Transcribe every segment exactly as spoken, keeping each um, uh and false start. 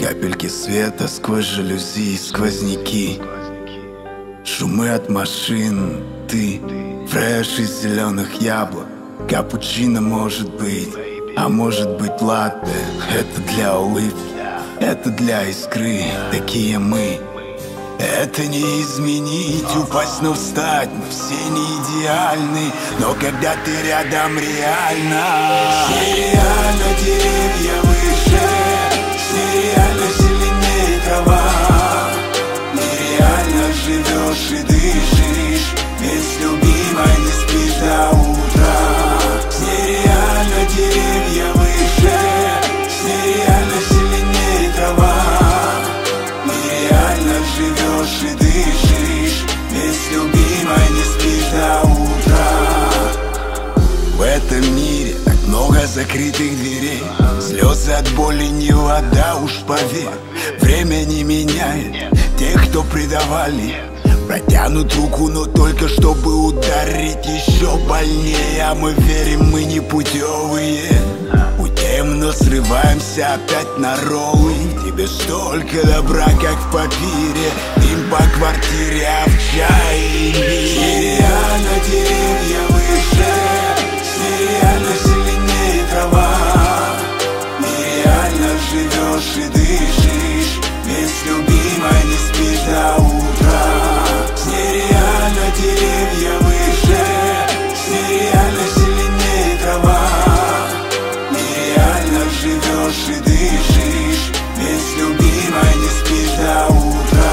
Капельки света сквозь жалюзи, сквозняки, шумы от машин, ты, фреш из зеленых яблок. Капучино может быть, а может быть латте. Это для улыбки, это для искры, такие мы. Это не изменить, упасть, но встать. Мы все не идеальны, но когда ты рядом, реально. Нереально деревья выше, нереально зеленее трава. Нереально живешь и дышишь, ведь с любимой не спишь до утра. Нереально деревья выше, нереально зеленее трава. Нереально живешь и дышишь, ведь с любимой не спишь до утра. В этом мире так много закрытых дверей, слезы от боли не вода, уж поверь. Время не меняет тех, кто предавали. Протянут руку, но только чтобы ударить еще больнее. А мы верим, мы не путевые, путем, но срываемся опять на роллы. В тебе столько добра, как в папире, дым по квартире, а в чае нереально деревья выше, нереально зеленее трава. Нереально живешь и дышишь, ведь с любимой не спишь до утра. Нереально деревья выше, нереально зеленее трава. Нереально живешь и дышишь, ведь с любимой не спишь до утра.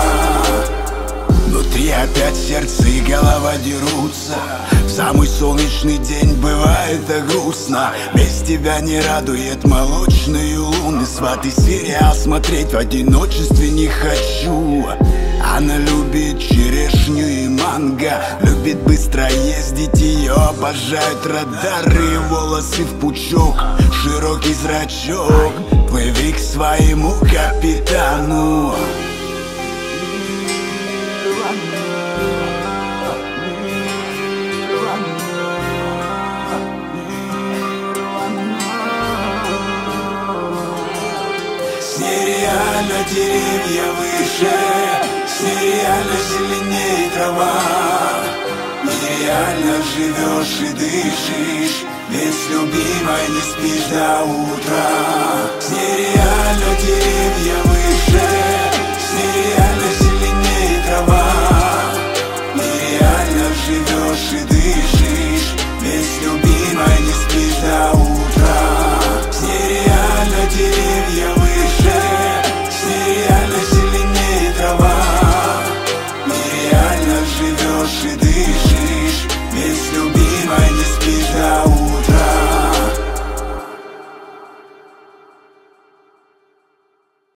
Внутри опять сердце и голова дерутся. В самый солнечный день бывает так грустно. Без тебя не радует молочные луны. Сваты сериал смотреть в одиночестве не хочу. Она любит черешню и манго, любит быстро ездить, ее обожают радары. Волосы в пучок, широкий зрачок, плыви к своему капитану. Нереально деревья выше, нереально зеленее трава. Нереально живешь и дышишь, ведь с любимой не спишь до утра. Нереально